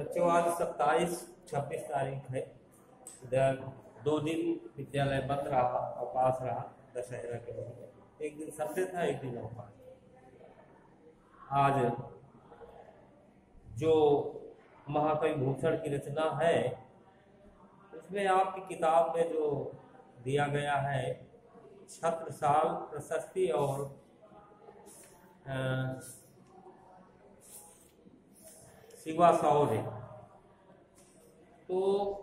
बच्चों आज 27-26 तारीख है। इधर 2 दिन विद्यालय बंद रहा, अवकाश रहा दशहरा के लिए। एक दिन संडे था, एक दिन अवकाश। आज जो महाकवि भूषण की रचना है उसमें आपकी किताब में जो दिया गया है छत्रसाल प्रशस्ति और शिवा शौर्य, तो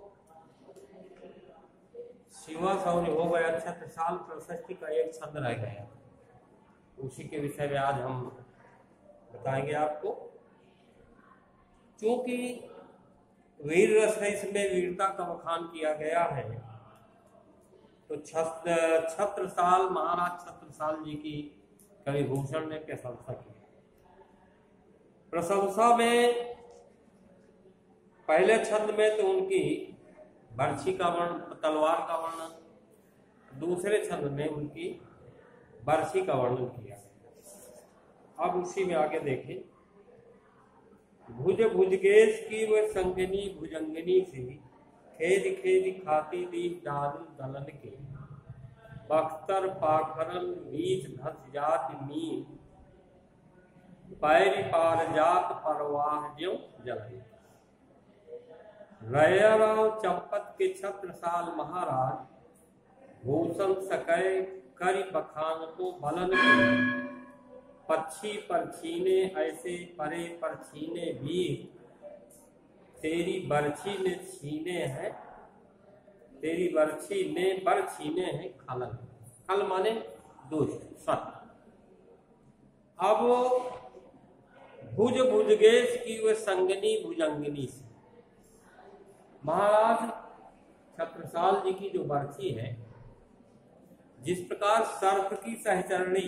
शिवा शौर्य हो गया, छत्रसाल प्रशस्ति का एक छंद रह गया। उसी के विषय में आज हम बताएंगे आपको। क्योंकि वीर रस है, इसमें वीरता का बखान किया गया है, तो छत्रसाल महाराज छत्रसाल जी की कवि भूषण ने प्रशंसा की। प्रशंसा में पहले छंद में तो उनकी बर्छी का वर्णन, तलवार का वर्णन, दूसरे छंद में उनकी बर्छी का वर्णन किया। अब उसी में आगे देखें। भुज भुजगेश की वह संगनी भुजंगनी से खेद खेद खाती दी दारू दलन के, बख्तर पाखरन बीच धस जात मीन, पैरी पार जात परवाह ज्यों जलन। रैयाराव चंपत के छत्रसाल महाराज भूषण सकै करि बखान को बलन के, पक्षी पर छीने ऐसे परे पर छीने भी, तेरी बर्छी ने छीने हैं, तेरी बर्छी ने बर छीने हैं खलन। खल माने दुष्ट सत्य। अब भुज भुजगेश की वह संगनी भुजंगनी से, महाराज छत्रसाल जी की जो बर्छी है, जिस प्रकार सर्प की सहचरणी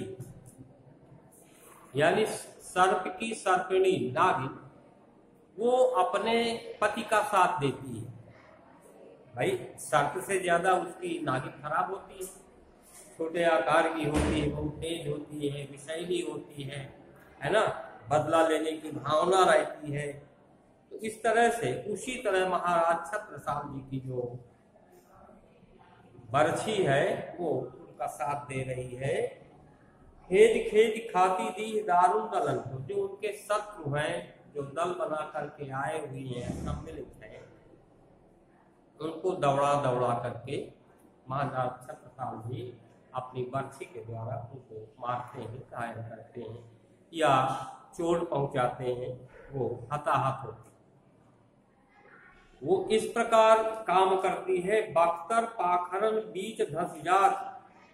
यानी सर्प की सर्पिणी नागिन वो अपने पति का साथ देती है। भाई सर्प से ज्यादा उसकी नागिन खराब होती है, छोटे आकार की होती है, बहुत तेज होती है, विषैली होती है ना, बदला लेने की भावना रहती है। तो इस तरह से उसी तरह महाराज छत्रसाल जी की जो बर्छी है वो उनका साथ दे रही है। खेद खेद खाती दी दारुण दलन को, जो उनके शत्रु हैं, जो दल बना करके आए हुए हैं, सम्मिलित हैं, उनको दौड़ा दौड़ा करके महाराज छत्रसाल जी अपनी बर्छी के द्वारा उनको मारते हैं, घायल करते हैं या चोट पहुंचाते हैं, वो हताहत होते हैं। वो इस प्रकार काम करती है। बख्तर पाखरन बीच धस जात,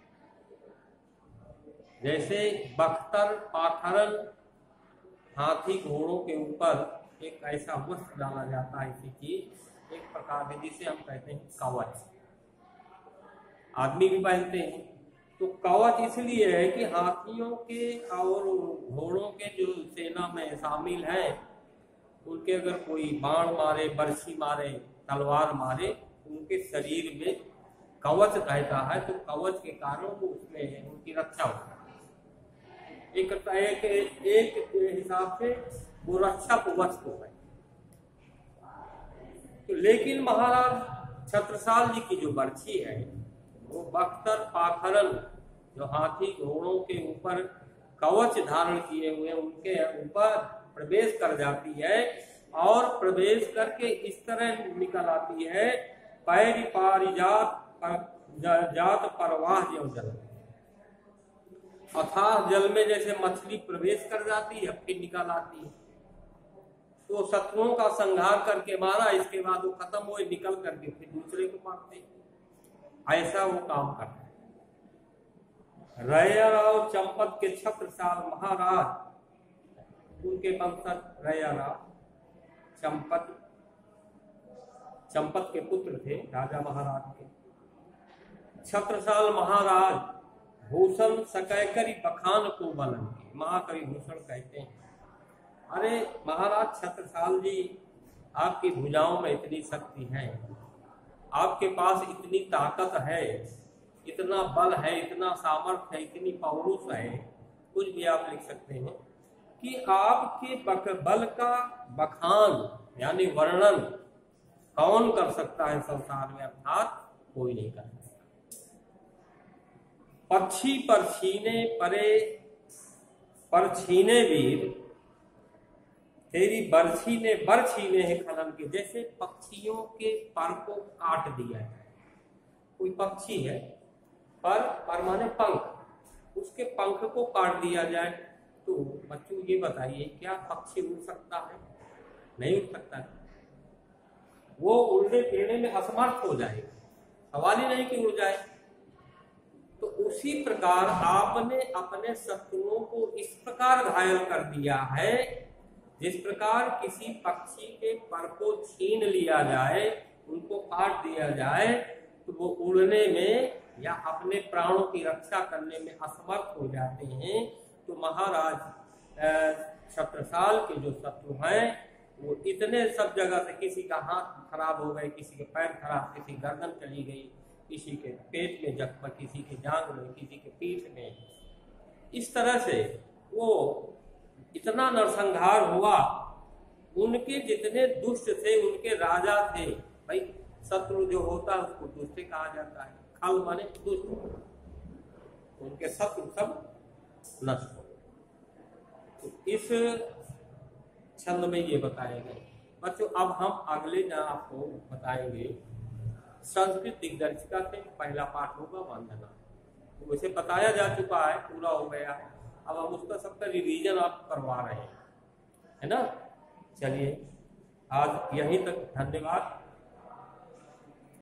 जैसे बख्तर पाखरन हाथी घोड़ों के ऊपर एक ऐसा वस्त्र डाला जाता है, इसी चीज एक प्रकार है जिसे हम कहते हैं कवच, आदमी भी पहनते हैं। तो कवच इसलिए है कि हाथियों के और घोड़ों के जो सेना में शामिल हैं, उनके अगर कोई बाण मारे, बर्छी मारे, तलवार मारे, उनके शरीर में कवच रहता है, तो कवच के कारण वो उसमें उनकी रक्षा होती है। एक हिसाब से वो रक्षक वस्तु है। तो लेकिन महाराज छत्रसाल जी की जो बर्छी है वो बख्तर पाखरन, जो हाथी घोड़ों के ऊपर कवच धारण किए हुए उनके ऊपर प्रवेश कर जाती है, और प्रवेश करके इस तरह निकल आती है, पैरी पारी जात परवाह ज्यों जल। अथाह जल में जैसे मछली प्रवेश कर जाती है फिर निकल आती है। तो शत्रुओं का संहार करके मारा, इसके बाद वो खत्म हुए, निकल करके फिर दूसरे को मारते, ऐसा वो काम करता है। रैयाराव चंपत के छत्रसाल महाराज, उनके वंशज रैयाराव चंपत के पुत्र थे, राजा महाराज के। छत्रसाल महाराज भूषण सकैकरी बखान को बलन के, महाकवि भूषण कहते हैं, अरे महाराज छत्रसाल जी, आपकी भुजाओं में इतनी शक्ति है, आपके पास इतनी ताकत है, इतना बल है, इतना सामर्थ्य है, इतनी पौरुष है, कुछ भी आप लिख सकते हैं कि आपके बल का बखान यानी वर्णन कौन कर सकता है संसार में, अर्थात कोई नहीं कर सकता। पक्षी पर छीने परे पर छीने वीर, तेरी बरछी ने बर छीने हैं खनन के। जैसे पक्षियों के पर को काट दिया है, कोई पक्षी है, पर माने पंख, उसके पंख को काट दिया जाए तो बच्चों ये बताइए क्या पक्षी उड़ सकता है? नहीं उड़ सकता है, वो उड़ने फिरने में असमर्थ हो जाएगा, सवाल ही नहीं कि उड़ जाए। तो उसी प्रकार आपने अपने शत्रुओं को इस प्रकार घायल कर दिया है, जिस प्रकार किसी पक्षी के पर को छीन लिया जाए, उनको काट दिया जाए तो वो उड़ने में या अपने प्राणों की रक्षा करने में असमर्थ हो जाते हैं। तो महाराज छत्रसाल के जो शत्रु हैं वो इतने सब जगह से, किसी का हाथ खराब हो गए, किसी के पैर खराब, किसी की गर्दन चली गई, किसी के पेट में जख्म, किसी के जांघ में, किसी के पीठ में, इस तरह से वो इतना नरसंहार हुआ। उनके जितने दुष्ट थे, उनके राजा थे, भाई शत्रु जो होता है उसको दुष्ट कहा जाता है, खल माने दुष्ट, उनके शत्रु सब नष्ट हो। तो इस छंद में ये बताए गए। बच्चों अब हम अगले दिन आपको बताएंगे संस्कृत दिग्दर्शिका से पहला पाठ होगा वंदना। तो वैसे बताया जा चुका है, पूरा हो गया है, अब हम उसका सबका रिवीजन आप करवा रहे हैं, है ना। चलिए आज यहीं तक, धन्यवाद।